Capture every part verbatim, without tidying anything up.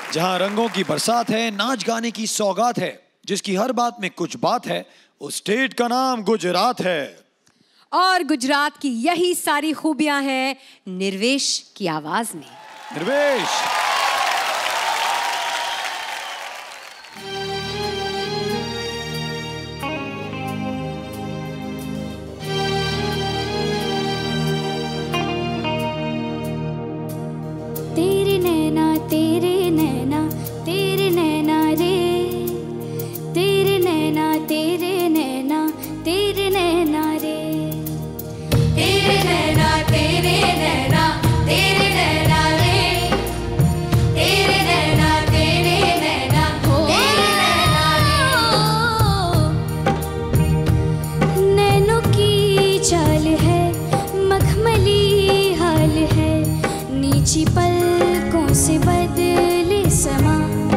जहां रंगों की बरसात है, नाच गाने की सौगात है, जिसकी हर बात में कुछ बात है, उस स्टेट का नाम गुजरात है। और गुजरात की यही सारी खूबियां हैं निर्वेश की आवाज में। निर्वेश। तेरे नैना तेरे नैना तेरे नैना रे, तेरे नैना तेरे नैना तेरे नैना रे, तेरे नैना तेरे नैना तेरे नैना रे, तेरे नैना तेरे नैना तेरे नैना रे। नैनों की चाल है मखमली हाल है, नीची पलकों से बदले समा,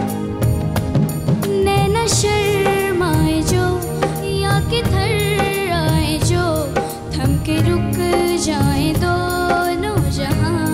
नैना शर्माए जो या के थर आए जो, थम के रुक जाए दोनों जहां।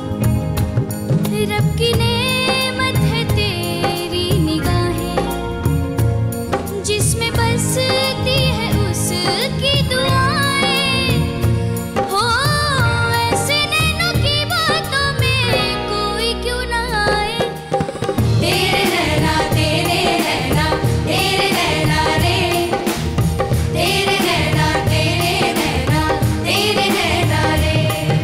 रब की नेमत है तेरी निगाहें, जिसमें बसती है उसकी दुआएं। हो ऐसे नैनों की बातों में कोई क्यों ना आए। तेरे नैना तेरे नैना तेरे नैना रे, तेरे नैना तेरे नैना तेरे नैना रे।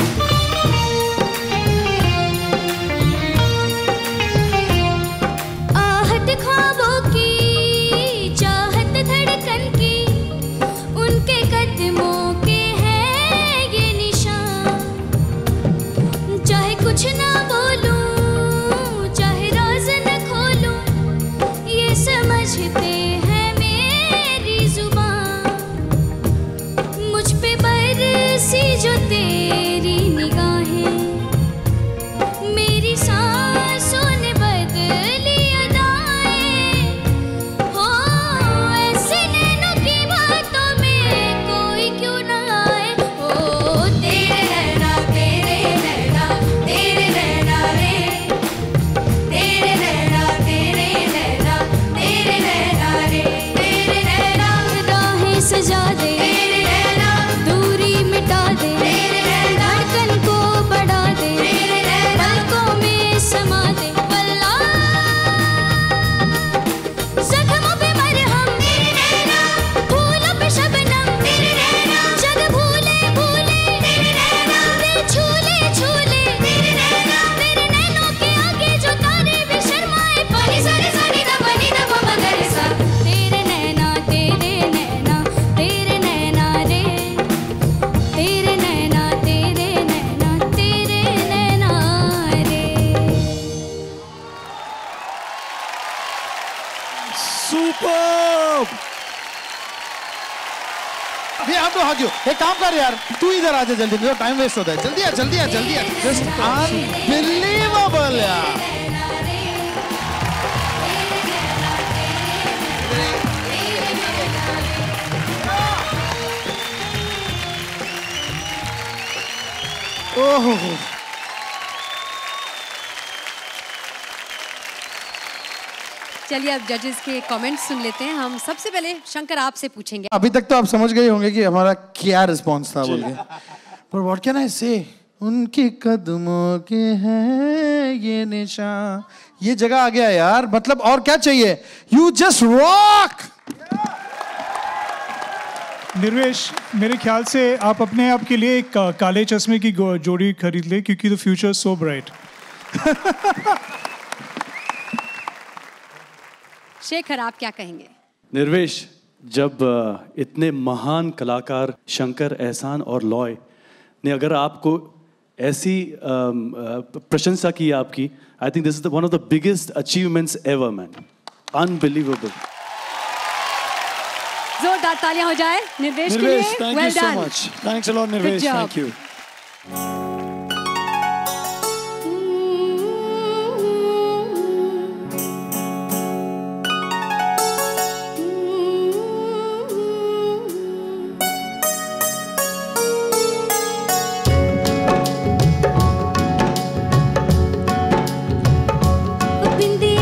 आहट ख्वाबों की चाहत धड़कन की, उनके कदमों के हैं ये निशान। चाहे कुछ ना बोलूं चाहे राज न खोलूं, ये समझते हैं मेरी जुबान। मुझ पे बरसी जो तेरी निगाहें, मेरी सांसों ने बदली अदाएं। हो ऐसे नैनों की बातों में कोई क्यों ना आए। ओ तेरे नैना तेरे नैना तेरे नैना रे, तेरे नैना तेरे नैना तेरे नैना रे, तेरे नैना राहें सजा दे, तेरे नैना दूरी मिटा दे, तेरे नैना धड़कन को बढ़ा दे, तेरे नैना पलकों में समा दे। वल्ला जख्मों पे मरहम, तेरे नैना फूलों पे शबनम, तेरे नैना जग भूले भूले, तेरे नैना दिल छूले छूले, तेरे नैना तेरे नैनों के आगे जो तारे भी शर्माए। पानी सारे सानी दा पानी दा वो मगर सा, तेरे नैना तेरे नैना तेरे नैना रे, तेरे नैना तेरे नैना तेरे नैना रे। सुपर। ये हम तो हाकियो एक काम कर यार, तू इधर आ जा जल्दी, मेरा टाइम वेस्ट होता है। जल्दी आ जल्दी आ जल्दी आ, जस्ट अनबिलीवेबल यार। ओहो चलिए अब जजेस के कमेंट्स सुन लेते हैं। हम सबसे पहले शंकर आपसे पूछेंगे। अभी तक तो आप समझ गए होंगे कि हमारा क्या रिस्पॉन्स था बोल के, पर व्हाट कैन आई से, उनके कदमों के हैं ये निशान। ये जगह आ गया यार, मतलब और क्या चाहिए। You just rock. निर्वेश, मेरे ख्याल से आप अपने आप के लिए एक काले चश्मे की जोड़ी खरीद ले, क्योंकि the future so bright. Shekhar आप क्या कहेंगे? निर्वेश, जब अ, इतने महान कलाकार शंकर, एहसान और लॉय ने अगर आपको ऐसी अम, अ, प्रशंसा की आपकी, I think this is one of the biggest achievements ever man. Unbelievable. जोरदार तालियां हो जाए निर्वेश के लिए। Nirvesh, thank you so much. Thanks a lot Nirvesh, thank you. Bindi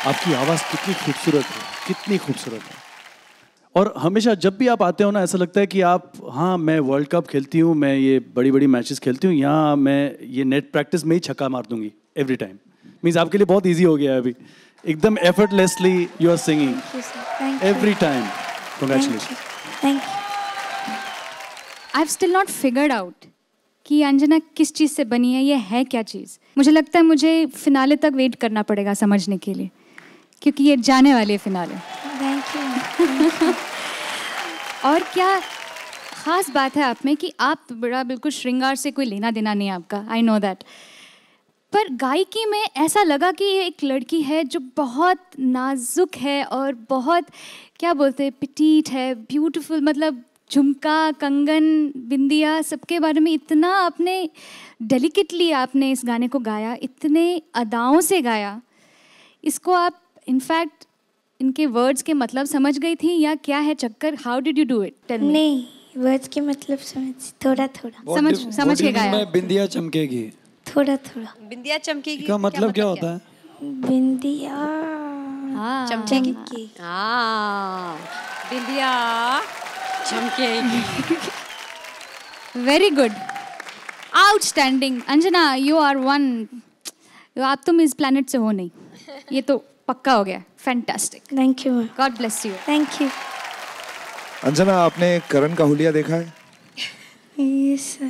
आपकी आवाज़ कितनी खूबसूरत है, कितनी खूबसूरत है। और हमेशा जब भी आप आते हो ना, ऐसा लगता है कि आप, हाँ मैं वर्ल्ड कप खेलती हूँ, मैं ये बड़ी बड़ी मैचेस खेलती हूँ, यहाँ मैं ये नेट प्रैक्टिस में ही छक्का मार दूंगी एवरी टाइम। मीन्स आपके लिए बहुत ईजी हो गया है अभी, एकदम effortlessly you are singing every time. Congratulations. Thank you. I've still not figured out कि अंजना किस चीज़ से बनी है, ये है क्या चीज़। मुझे लगता है मुझे फिनाले तक वेट करना पड़ेगा समझने के लिए, क्योंकि ये जाने वाली है फिनाले। Thank you. और क्या ख़ास बात है आप में कि आप बड़ा बिल्कुल श्रृंगार से कोई लेना देना नहीं है आपका, आई नो दैट। पर गायकी में ऐसा लगा कि ये एक लड़की है जो बहुत नाजुक है और बहुत, क्या बोलते हैं, पिटीट है, ब्यूटीफुल, मतलब झुमका, कंगन, बिंदिया, सबके बारे में इतना आपने डेलिकेटली आपने इस गाने को गाया, इतने अदाओं से गाया। इसको आप इनफैक्ट इनके वर्ड्स के मतलब समझ गई थी या क्या है चक्कर? How did you do it? नहीं, वर्ड्स के मतलब समझ थोड़ा थोड़ा समझ समझ के गाया। बिंदिया चमकेगी, थोड़ा थोड़ा। बिंदिया चमकेगी का मतलब क्या होता है? बिंदिया हाँ, चमकेगी। हाँ, बिंदिया चमकेगी। Very good, outstanding. Anjana, you are one, आप तुम इस प्लेनेट से हो नहीं, ये तो पक्का हो गया। Fantastic, thank you, God bless you. Thank you. Anjana, आपने करण का हुलिया देखा है? Yes sir.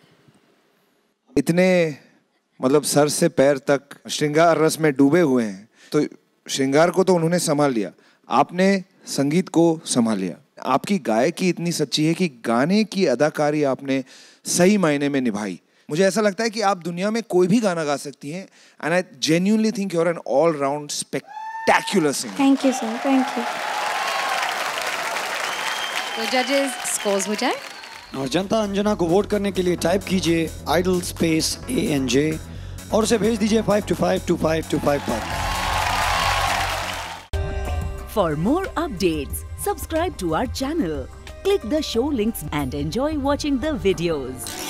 इतने मतलब सर से पैर तक श्रृंगार रस में डूबे हुए हैं, तो श्रृंगार को तो उन्होंने संभाल लिया, आपने संगीत को संभाल लिया। आपकी गायकी इतनी सच्ची है कि गाने की अदाकारी आपने सही मायने में निभाई। मुझे ऐसा लगता है कि आप दुनिया में कोई भी गाना गा सकती हैं, and I genuinely think you are an all round spectacular singer. Thank you sir, thank you. तो जजेस स्कोर्स हो जाए और जनता अंजना को वोट करने के लिए टाइप कीजिए idol space A N J और उसे भेज दीजिए five two five two five two five पर। For more updates, subscribe to our channel, click the show links and enjoy watching the videos.